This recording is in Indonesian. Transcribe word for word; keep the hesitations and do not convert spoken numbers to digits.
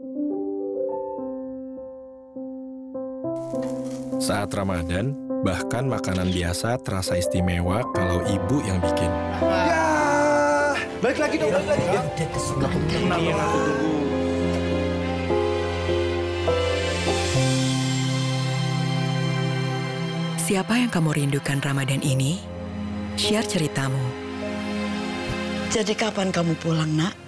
Saat Ramadan, bahkan makanan biasa terasa istimewa kalau ibu yang bikin. Ya, balik lagi dong, balik lagi. Udah kesukaan Ini yang aku tunggu. Siapa yang kamu rindukan Ramadan ini? Share ceritamu. Jadi kapan kamu pulang, Nak?